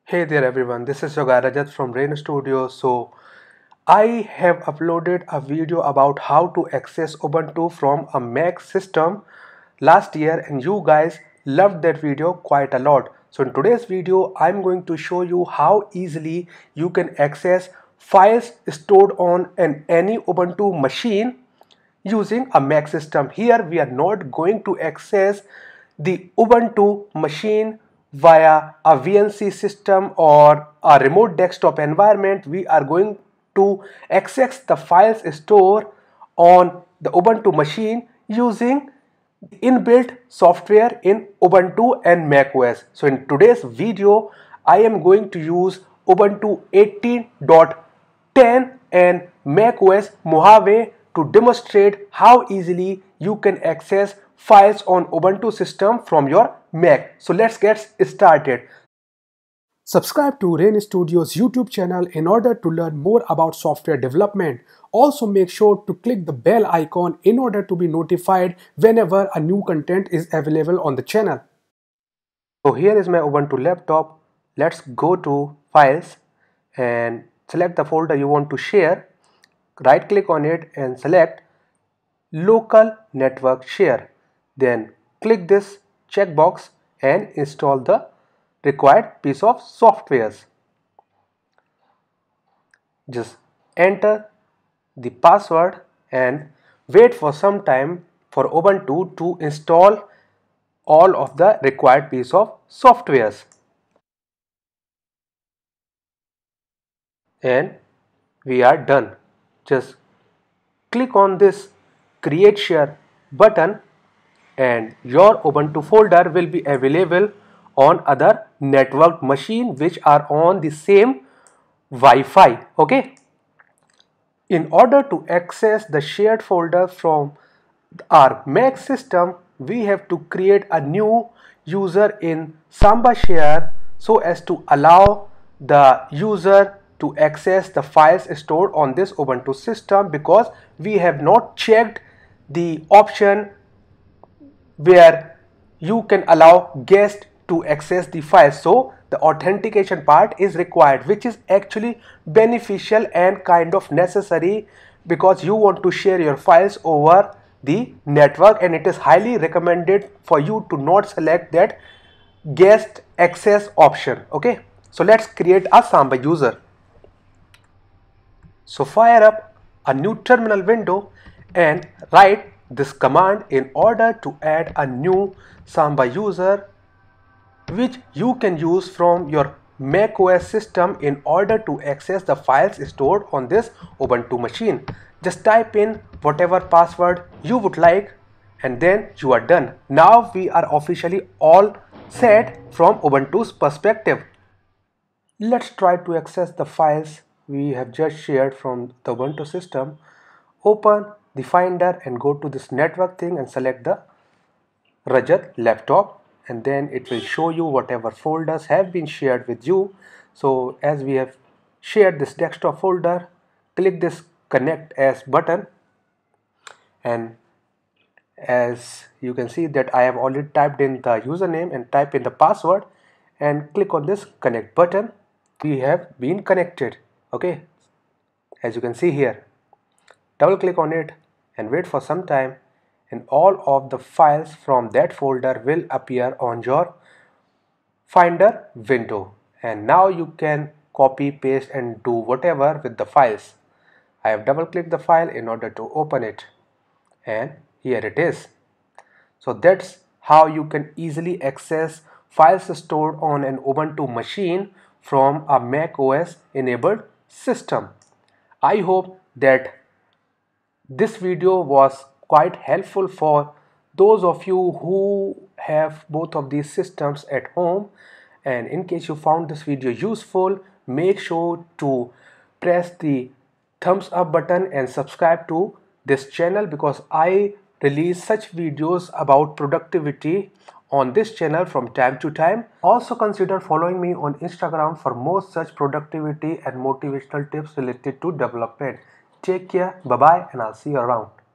Hey there everyone, this is Yoga Rajat from Rain Studio. So I have uploaded a video about how to access Ubuntu from a Mac system last year and you guys loved that video quite a lot. So in today's video I'm going to show you how easily you can access files stored on any Ubuntu machine using a Mac system. Here we are not going to access the Ubuntu machine via a VNC system or a remote desktop environment. We are going to access the files stored on the Ubuntu machine using inbuilt software in Ubuntu and macOS. So in today's video I am going to use Ubuntu 18.10 and macOS Mojave to demonstrate how easily you can access files on Ubuntu system from your Mac. So let's get started. Subscribe to Rain Studio's YouTube channel in order to learn more about software development. Also make sure to click the bell icon in order to be notified whenever a new content is available on the channel. So here is my Ubuntu laptop. Let's go to Files and select the folder you want to share. Right click on it and select Local Network Share. Then click this checkbox and install the required piece of softwares. Just enter the password and wait for some time for Ubuntu to install all of the required piece of softwares. And we are done. Just click on this create share button and your Ubuntu folder will be available on other networked machine which are on the same Wi-Fi. Okay. In order to access the shared folder from our Mac system, we have to create a new user in Samba Share so as to allow the user to access the files stored on this Ubuntu system, because we have not checked the option where you can allow guests to access the files. So the authentication part is required, which is actually beneficial and kind of necessary because you want to share your files over the network, and it is highly recommended for you to not select that guest access option. Okay, so let's create a Samba user. So fire up a new terminal window and write this command in order to add a new Samba user which you can use from your macOS system in order to access the files stored on this Ubuntu machine. Just type in whatever password you would like and then you are done. Now we are officially all set from Ubuntu's perspective. Let's try to access the files we have just shared from the Ubuntu system. Open the Finder and go to this network thing and select the Rajat laptop, and then it will show you whatever folders have been shared with you. So as we have shared this desktop folder, click this Connect As button, and as you can see that I have already typed in the username and type in the password and click on this Connect button. We have been connected. Okay, as you can see here, double click on it and wait for some time, and all of the files from that folder will appear on your Finder window, and now you can copy, paste and do whatever with the files. I have double clicked the file in order to open it, and here it is. So that's how you can easily access files stored on an Ubuntu machine from a macOS enabled system. I hope that this video was quite helpful for those of you who have both of these systems at home, and in case you found this video useful, make sure to press the thumbs up button and subscribe to this channel, because I release such videos about productivity on this channel from time to time. Also consider following me on Instagram for more such productivity and motivational tips related to development. Take care, bye bye, and I'll see you around.